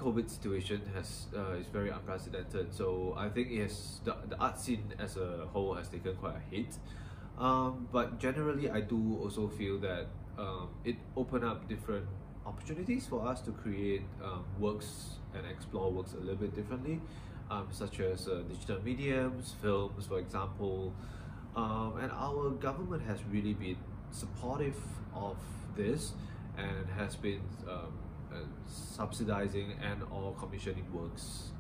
COVID situation is very unprecedented. So I think the art scene as a whole has taken quite a hit. But generally, I do also feel that it opened up different opportunities for us to create works and explore works a little bit differently, such as digital mediums, films, for example. And our government has really been supportive of this and has been subsidizing and or commissioning works